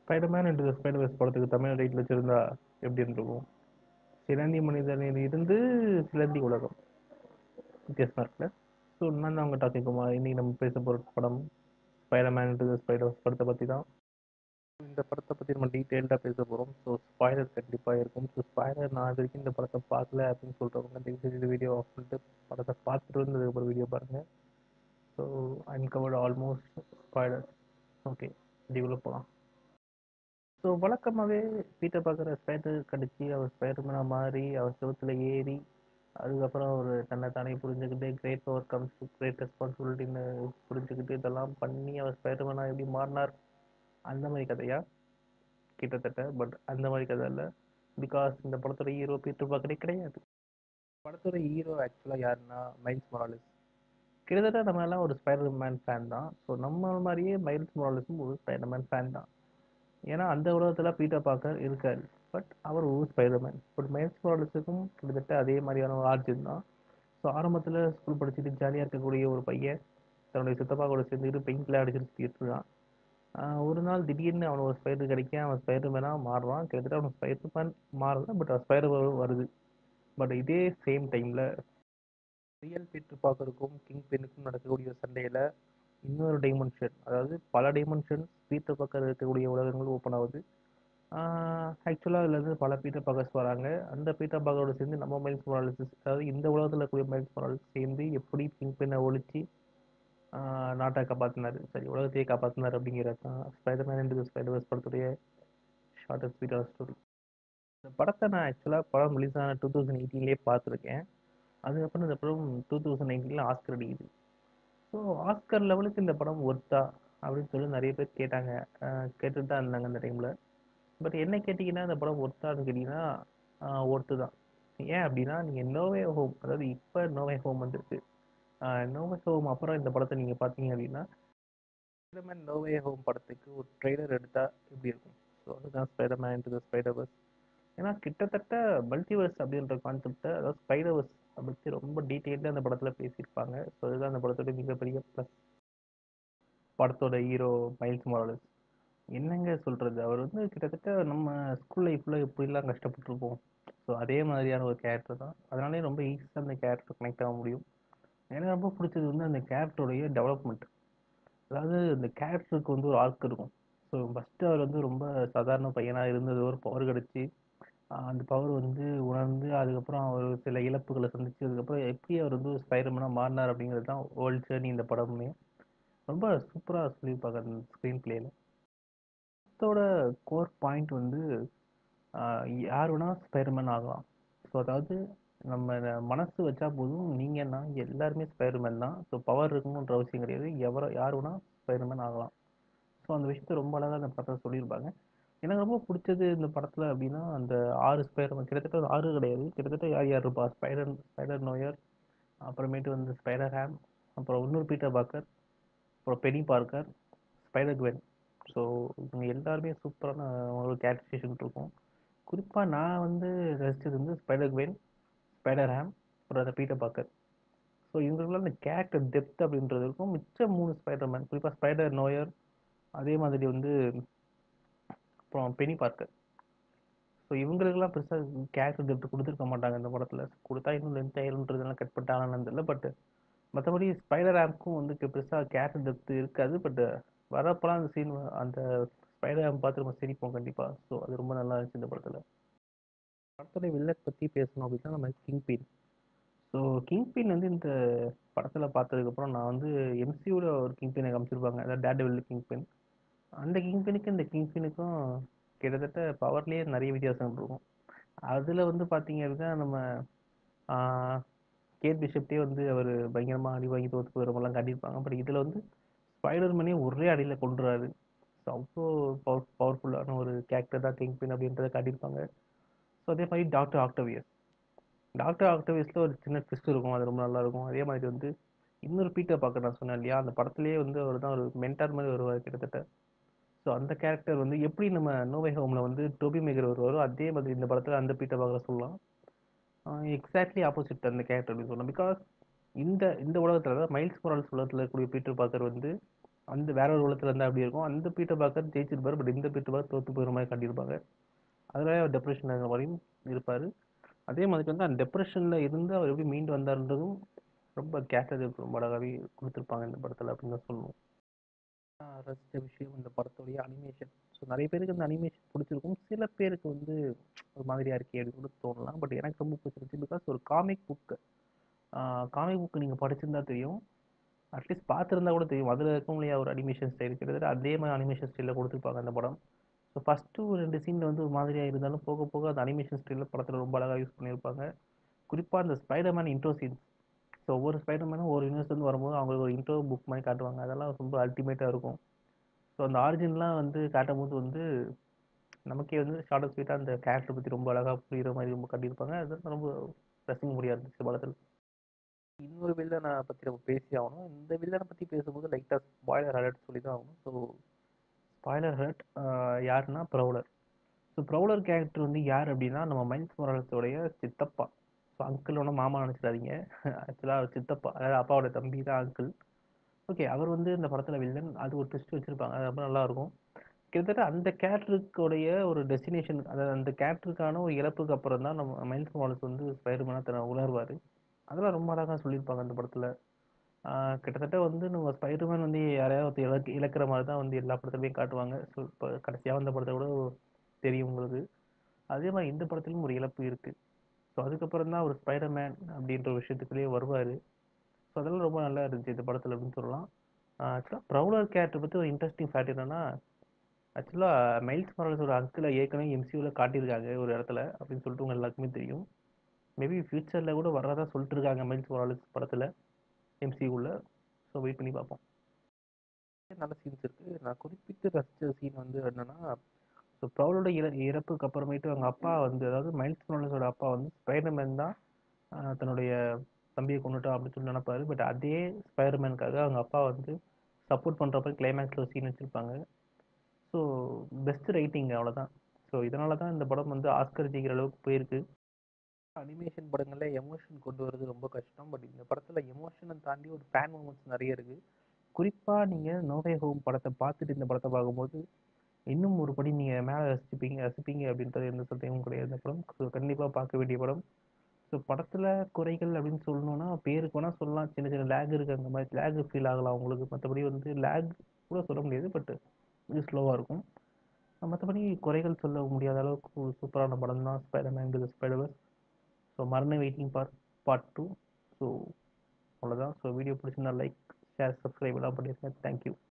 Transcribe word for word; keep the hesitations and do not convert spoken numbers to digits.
Spiderman into the Spider-Verse படத்துக்கு Tamil title வச்சிருந்தா எப்படி இருந்திருக்கும்? சிலந்தி மனிதனில் இருந்து சிலந்தி உலகம். வித்தியாசமா இருக்குல்ல? ஸோ நான் தான் உங்க டாக்கி குமார். இன்னைக்கு நம்ம பேச போகிற படம் ஸ்பைடர்மேன் இன்டு த ஸ்பைடர்வர்ஸ் படத்தை பற்றி தான். இந்த படத்தை பற்றி நம்ம டீட்டெயில்டாக பேச போகிறோம். ஸோ ஸ்பாய்லர் கண்டிப்பாக இருக்கும். ஸோ ஸ்பாய்லர் நான் இது வரைக்கும் இந்த படத்தை பார்க்கல அப்படின்னு சொல்கிறவங்க தயவுசெய்து இந்த வீடியோ ஆஃப் பண்ணிட்டு படத்தை பார்த்துட்டு வந்ததுக்கப்புறம் வீடியோ பாருங்கள். So I'm covered almost spoiler. Okay, இதுக்குள்ளே போகலாம். ஸோ வழக்கமாகவே பீட்டர் பார்க்குற ஸ்பைடர் கடிச்சு அவர் ஸ்பைடர்மேனாக மாறி அவர் செவத்தில் ஏறி அதுக்கப்புறம் அவர் தன்னை தானே புரிஞ்சுக்கிட்டு great power comes to great ரெஸ்பான்சிபிலிட்டின்னு புரிஞ்சுக்கிட்டு இதெல்லாம் பண்ணி அவர் ஸ்பைடர்மேனாக எப்படி மாறினார் அந்த மாதிரி கதையா கிட்டத்தட்ட. பட் அந்த மாதிரி கதை இல்லை. பிகாஸ் இந்த படத்தோட ஹீரோ பீட்டர் பார்க்கறே கிடையாது. படத்தோட ஹீரோ ஆக்சுவலாக யாருன்னா மைல்ஸ் மொராலிஸ். கிட்டத்தட்ட நம்ம எல்லாம் ஒரு ஸ்பைடர்மேன் ஃபேன் தான். ஸோ நம்ம மாதிரியே மைல்ஸ் மொராலிஸும் ஒரு ஸ்பைடர்மேன் ஃபேன் தான். ஏன்னா அந்த உலகத்தில் பீட்டர் பார்க்கர் இருக்காரு. பட் அவர் ஒரு ஸ்பைடர்மேன். பட் மைல்ஸ் மொராலிஸுக்கும் கிட்டத்தட்ட அதே மாதிரியான ஒரு ஆர்ஜின் தான். ஸோ ஆரம்பத்தில் ஸ்கூல் படிச்சுட்டு ஜாலியாக இருக்கக்கூடிய ஒரு பையன் தன்னுடைய சித்தப்பா கூட சேர்ந்துக்கிட்டு பெயிண்டில் அடிச்சுட்டு சுற்றிட்டு இருக்கான். ஒரு நாள் திடீர்னு அவனுக்கு ஒரு ஸ்பைடர் கிடைக்க அவன் ஸ்பைடர்மேனாக மாறுறான். கிட்டத்தட்ட அவன் ஸ்பைடர்மேன் மாறல, பட் அவன் ஸ்பைடர் வருது. பட் இதே சேம் டைமில் ரியல் பீட்டர் பார்க்கருக்கும் கிங் பென்னுக்கும் நடக்கக்கூடிய சண்டையில் இன்னொரு டைமென்ஷன், அதாவது பல டைமென்ஷன் பீட்டர் பார்க்கர் இருக்கக்கூடிய உலகங்கள் ஓப்பன் ஆகுது. ஆக்சுவலாக அதில் இருந்து பல பீட்டர் பார்க்கர்ஸ் வராங்க. அந்த பீட்டர் பார்க்கரோட சேர்ந்து நம்ம மைல்ஸ் மொராலிஸ், அதாவது இந்த உலகத்தில் இருக்கக்கூடிய மைல்ஸ் மொராலிஸ் சேர்ந்து எப்படி கிங் பெண்ணை ஒழிச்சு நாட்டை காப்பாற்றினார், சரி உலகத்தையே காப்பாற்றினார் அப்படிங்கிறது தான் ஸ்பைடர்மேன் இன்டு தி ஸ்பைடர்வர்ஸ் படத்துடைய ஷார்ட் அண்ட் ஸ்வீட்டான ஸ்டோரி. இந்த படத்தை நான் ஆக்சுவலாக படம் ரிலீஸ் ஆன டூ தௌசண்ட் எயிட்டீன்லேயே பார்த்துருக்கேன். அதுக்கப்புறம் இந்த படம் டூ தௌசண்ட் நைன்டீனில் ஆஸ்கர் அடிக்குது. ஸோ ஆஸ்கர் லெவலுக்கு இந்த படம் ஒர்த்தா அப்படின்னு சொல்லி நிறைய பேர் கேட்டாங்க, கேட்டுட்டு தான் இருந்தாங்க அந்த டைமில். பட் என்ன கேட்டிங்கன்னா இந்த படம் ஒர்த்தான்னு கேட்டிங்கன்னா ஒர்த்து தான். ஏன் அப்படின்னா நீங்கள் நோவே ஹோம், அதாவது இப்போ நோவே ஹோம் வந்துருக்கு. நோவே ஹோம் அப்புறம் இந்த படத்தை நீங்கள் பார்த்தீங்க அப்படின்னா ஸ்பைடர்மேன் நோவே ஹோம் படத்துக்கு ஒரு ட்ரெய்லர் எடுத்தால் எப்படி இருக்கும்? ஸோ அதுதான் ஸ்பைடர்மேன் இன்டு தி ஸ்பைடர்வர்ஸ். ஏன்னா கிட்டத்தட்ட மல்டிவர்ஸ் அப்படின்ற கான்செப்டை, அதாவது ஸ்பைடர்வர்ஸ் பற்றி ரொம்ப டீட்டெயில்டாக அந்த படத்தில் பேசியிருப்பாங்க. ஸோ அதுதான் அந்த படத்தோட மிகப்பெரிய ப்ளஸ். படத்தோட ஹீரோ மைல்ஸ் மொராலிஸ் என்னங்க சொல்கிறது, அவர் வந்து கிட்டத்தட்ட நம்ம ஸ்கூல் லைஃப்பில் எப்படிலாம் கஷ்டப்பட்டுருப்போம். ஸோ அதே மாதிரியான ஒரு கேரக்டர் தான். அதனாலே ரொம்ப ஈஸியாக அந்த கேரக்டர் கனெக்ட் ஆக முடியும். எனக்கு ரொம்ப பிடிச்சது வந்து அந்த கேரக்டருடைய டெவலப்மெண்ட். அதாவது இந்த கேரக்டருக்கு வந்து ஒரு ஆர்க் இருக்கும். ஸோ ஃபஸ்ட்டு அவர் வந்து ரொம்ப சாதாரண பையனாக இருந்தது, ஒரு பவர் கிடச்சி அந்த பவர் வந்து உணர்ந்து அதுக்கப்புறம் அவர் சில இழப்புகளை சந்திச்சு அதுக்கப்புறம் எப்படி அவர் வந்து ஸ்பைடர்மேனாக மாறினார் அப்படிங்கிறது தான் வேர்ல்ட் ஜேர்னி. இந்த படமே ரொம்ப சூப்பராக சொல்லியிருப்பாங்க அந்த ஸ்க்ரீன் பிளேயில். படத்தோட கோர் பாயிண்ட் வந்து யார் வேணால் ஸ்பைடர்மேன் ஆகலாம். ஸோ அதாவது நம்ம மனசு வச்சா போதும், நீங்கன்னா எல்லாருமே ஸ்பைடர்மேன் தான். ஸோ பவர் இருக்கணுன்ற அவசியம் கிடையாது, எவரோ யார் வேணால் ஸ்பைடர்மேன் ஆகலாம். ஸோ அந்த விஷயத்த ரொம்ப அழகாக அந்த படத்தை சொல்லியிருப்பாங்க. எனக்கு ரொம்ப பிடிச்சது இந்த படத்தில் அப்படின்னா அந்த ஆறு ஸ்பைடர்மேன், கிட்டத்தட்ட ஒரு ஆறு கிடையாது, கிட்டத்தட்ட யார் யார் இருப்பா, ஸ்பைடர் ஸ்பைடர் நோயர், அப்புறமேட்டு வந்து ஸ்பைடர் ஹேம், அப்புறம் இன்னொரு பீட்டர் பார்க்கர், அப்புறம் Peni Parker, Spider Gwen. So இவங்க எல்லாருமே சூப்பரான ஒரு கேரக்டரைசேஷன் இருக்கும். குறிப்பாக நான் வந்து ரசித்தது வந்து ஸ்பைடர் குவென், ஸ்பைடர் ஹேம், அப்புறம் அந்த பீட்டர் பார்க்கர். ஸோ இவங்களுக்குலாம் அந்த கேரக்டர் டெப்த் அப்படின்றது இருக்கும். மிச்சம் மூணு ஸ்பைடர்மேன், குறிப்பாக ஸ்பைடர் நோயர், அதே மாதிரி வந்து அப்புறம் பெனி பார்க்கர். ஸோ இவங்களுக்கெல்லாம் பெருசாக கேரக்டர் டெப்த் கொடுத்துருக்க மாட்டாங்க இந்த படத்தில். கொடுத்தா இன்னும் லென்த் ஆயிருன்றதுலாம் கட் பண்ணிட்டாங்கன்னு தெரியல. பட் மற்றபடி ஸ்பைடர் ஆம்க்கும் வந்து பெருசாக கேரக்டர் டெப்த் இருக்காது. பட் வரப்போலாம் அந்த சீன், அந்த ஸ்பைடர் ஆம் பார்த்து நம்ம சிரிப்போம் கண்டிப்பாக. ஸோ அது ரொம்ப நல்லா இருந்துச்சு இந்த படத்தில். படத்தோட வில்லன் பற்றி பேசணும் அப்படின்னா நம்ம Kingpin. So Kingpin வந்து இந்த படத்தில் பார்த்ததுக்கப்புறம் நான் வந்து எம்சியூவில் ஒரு கிங் பின்னை காமிச்சிருப்பாங்க, அதாவது டேர்டெவில் கிங் பின். அந்த கிங் பின்னுக்கும் இந்த கிங் பின்னுக்கும் கிட்டத்தட்ட பவர்லேயே நிறைய வித்தியாசம் இருக்கும். அதில் வந்து பார்த்தீங்க அப்படின்னா நம்ம கேட் பிஷப்டே வந்து அவர் பயங்கரமாக அடி வாங்கி தோற்று போகிற மாதிரிலாம் காட்டியிருப்பாங்க. பட் இதில் வந்து ஸ்பைடர்மேனே ஒரே அடியில் கொண்டுறாரு. ஸோ அவ்வளோ பவர் பவர்ஃபுல்லான ஒரு கேரக்டர் தான் கிங் பின் அப்படின்றத காட்டியிருப்பாங்க. ஸோ அதே மாதிரி டாக்டர் ஆக்டோவியஸ், டாக்டர் ஆக்டோவியஸில் ஒரு சின்ன ட்விஸ்ட் இருக்கும், அது ரொம்ப நல்லாயிருக்கும். அதே மாதிரி வந்து இன்னொரு பீட்டர் பார்க்க நான் சொன்னேன் இல்லையா, அந்த படத்துலேயே வந்து அவர் தான் ஒரு மென்டார் மாதிரி வருவார் கிட்டத்தட்ட. ஸோ அந்த கேரக்டர் வந்து எப்படி நம்ம நோவே ஹோமில் வந்து டோபி மேக்கர் வருவாரோ அதே மாதிரி இந்த படத்தில் அந்த பீட்டர் பார்க்க சொல்லலாம். எக்ஸாக்ட்லி ஆப்போசிட் அந்த கேரக்டர் அப்படின்னு சொல்லலாம். பிகாஸ் இந்த இந்த உலகத்தில், அதாவது மைல்ஸ் மொராலிஸ் உலகத்தில் இருக்கக்கூடிய பீட்டர் பார்க்கர் வந்து அந்த வேற ஒரு உலகத்தில் இருந்தால் அப்படி இருக்கும். அந்த பீட்டர் பார்க்கர் ஜெயிச்சிருப்பாரு, பட் இந்த பீட்டர் பார்க்கர் தோற்று போகிற மாதிரி காட்டியிருப்பாங்க. அதில் அவர் டெப்ரெஷன் வரையும் இருப்பார். அதே மாதிரி வந்து அந்த டெப்ரெஷனில் இருந்து அவர் எப்படி மீண்டு வந்தார்ன்றதும் ரொம்ப கேட்டது ரொம்ப அழகாகவே கொடுத்துருப்பாங்க இந்த படத்தில் அப்படின்னு தான் சொல்லணும். ரசித்த விஷயம் இந்த படத்துடைய அனிமேஷன். ஸோ நிறைய பேருக்கு அந்த அனிமேஷன் பிடிச்சிருக்கும், சில பேருக்கு வந்து ஒரு மாதிரியாக இருக்கே அப்படின்னு கூட தோணலாம். பட் எனக்கு ரொம்ப பிடிச்சிருந்துச்சு. பிகாஸ் ஒரு காமிக் புக்கு காமிக் புக்கு நீங்கள் படிச்சிருந்தா தெரியும், அட்லீஸ்ட் பார்த்துருந்தா கூட தெரியும், அதில் இருக்கும் இல்லையா ஒரு அனிமேஷன் ஸ்டைல், கிட்டத்தட்ட அதே மாதிரி அனிமேஷன் ஸ்டைலில் கொடுத்துருப்பாங்க அந்த படம். ஸோ ஃபஸ்ட்டு ஒரு ரெண்டு சீனில் வந்து ஒரு மாதிரியாக இருந்தாலும் போக போக அந்த அனிமேஷன் ஸ்டைலில் படத்தில் ரொம்ப அழகாக யூஸ் பண்ணியிருப்பாங்க. குறிப்பாக அந்த ஸ்பைடர்மேன் இன்ட்ரோ சீன்ஸ். ஸோ ஒவ்வொரு ஸ்பைடர்மேனும் ஒரு யூனிவர்ஸ்லேருந்து வரும்போது அவங்களுக்கு ஒரு இன்ட்ரோ புக் மாதிரி காட்டுவாங்க, அதெல்லாம் ரொம்ப அல்டிமேட்டாக இருக்கும். ஸோ அந்த ஆரிஜின்லாம் வந்து காட்டும் போது வந்து நமக்கே வந்து ஷார்ட் அண்ட் ஸ்வீட்டாக அந்த கேரக்டர் பற்றி ரொம்ப அழகாக புரிகிற மாதிரி ரொம்ப காட்டியிருப்பாங்க. அது ரொம்ப ரசிக்க முடியாது இருந்துச்சு படத்தில். இன்னொரு வில்லனை பற்றி நம்ம பேசி ஆகணும். இந்த வில்லனை பற்றி பேசும்போது லைட்டாக ஸ்பாய்லர் அலர்ட் சொல்லி தான் ஆகணும். ஸோ ஸ்பாய்லர் அலர்ட் யாருன்னா ப்ரௌலர். ஸோ ப்ரௌலர் கேரக்டர் வந்து யார் அப்படின்னா நம்ம மைல்ஸ் மொராலஸோடைய சித்தப்பா. ஸோ அங்கிளோட மாமா நினச்சிடாதீங்க, ஆக்சுவலாக அவர் சித்தப்பா, அதாவது அப்பாவோட தம்பி தான் அங்கிள். ஓகே, அவர் வந்து இந்த படத்தில் வில்லன், அது ஒரு ட்விஸ்ட் வச்சுருப்பாங்க, அது ரொம்ப நல்லாயிருக்கும். கிட்டத்தட்ட அந்த கேரக்டருக்குடைய ஒரு டெஸ்டினேஷன், அதாவது அந்த கேரக்டருக்கான ஒரு இழப்புக்கு அப்புறம் தான் நம்ம மைல்ஸ் மொராலஸ் வந்து ஸ்பைடர்மேனாக தன்னை உணர்வார். அதெல்லாம் ரொம்ப அழகாக சொல்லியிருப்பாங்க அந்த படத்தில். கிட்டத்தட்ட வந்து நம்ம ஸ்பைடர்மேன் வந்து யாரையாவது இழக்க இழக்கிற மாதிரி தான் வந்து எல்லா படத்துலையும் காட்டுவாங்க. ஸோ இப்போ கடைசியாக வந்த படத்தை கூட தெரியும் உங்களுக்கு. அதே மாதிரி இந்த படத்துலையும் ஒரு இழப்பு இருக்குது. ஸோ அதுக்கப்புறம் தான் ஒரு ஸ்பைடர்மேன் அப்படின்ற ஒரு விஷயத்துக்குள்ளேயே வருவார். ஸோ அதெல்லாம் ரொம்ப நல்லா இருந்துச்சு இந்த படத்தில் அப்படின்னு சொல்லலாம். ஆக்சுவலாக ப்ரௌலர் கேரக்டர் பற்றி ஒரு இன்ட்ரெஸ்டிங் ஃபேக்ட் என்னன்னா, ஆக்சுவலாக மைல்ஸ் மொராலஸோட அங்கிளை ஏற்கனவே எம்சியூவில் காட்டியிருக்காங்க ஒரு இடத்துல அப்படின்னு சொல்லிட்டு உங்க எல்லாருக்குமே தெரியும். மேபி ஃபியூச்சரில் கூட வர்றதா சொல்லிட்டு இருக்காங்க மைல்ஸ் மொராலஸ் படத்தில் எம்சியூவில். ஸோ வெயிட் பண்ணி பார்ப்போம். நல்ல சீன்ஸ் இருக்குது. நான் குறிப்பிட்டு ரசித்த சீன் வந்து என்னென்னா, ஸோ ப்ரௌலோட இற இறப்புக்கு அப்புறமேட்டு அவங்க அப்பா வந்து, அதாவது மைல்ஸ் மொராலஸோட அப்பா வந்து ஸ்பைடர்மேன் தான் தன்னுடைய தம்பியை கொண்டுட்டோம் அப்படின்னு சொல்லி நினைப்பாரு. பட் அதே ஸ்பைடர்மேனுக்காக அவங்க அப்பா வந்து சப்போர்ட் பண்ணுறப்ப கிளைமேக்ஸில் சீன் வச்சுருப்பாங்க. ஸோ பெஸ்ட் ரைட்டிங் அவ்வளோதான். ஸோ இதனால தான் இந்த படம் வந்து ஆஸ்கர் ஜெயிக்கிற அளவுக்கு போயிருக்கு. அனிமேஷன் படங்களில் எமோஷன் கொண்டு வரது ரொம்ப கஷ்டம். பட் இந்த படத்தில் எமோஷனை தாண்டி ஒரு ஃபேன் மூமெண்ட்ஸ் நிறைய இருக்குது. குறிப்பாக நீங்கள் நோ வே ஹோம் படத்தை பார்த்துட்டு இந்த படத்தை பார்க்கும்போது இன்னும் ஒரு படி நீங்கள் மேலே ரசிப்பீங்க ரசிப்பீங்க அப்படின்றது எந்த சந்தேகமும் கிடையாது. இந்த படம் ஸோ கண்டிப்பாக பார்க்க வேண்டிய படம். ஸோ படத்தில் குறைகள் அப்படின்னு சொல்லணும்னா பேருக்கு வேணால் சொல்லலாம், சின்ன சின்ன லேக் இருக்குது, அந்த மாதிரி லேக் ஃபீல் ஆகலாம் உங்களுக்கு. மற்றபடி வந்து லேக் கூட சொல்ல முடியாது, பட் இது ஸ்லோவாக இருக்கும். மற்றபடி குறைகள் சொல்ல முடியாத அளவுக்கு ஒரு சூப்பரான படம் தான் ஸ்பைடர்மேன் தி ஸ்பைடர்வர்ஸ். ஸோ மரண waiting part part two. So அவ்வளோதான். ஸோ வீடியோ பிடிச்சிருந்தா லைக், ஷேர், சப்ஸ்கிரைப் எல்லாம் பண்ணியிருக்கேன். தேங்க்யூ.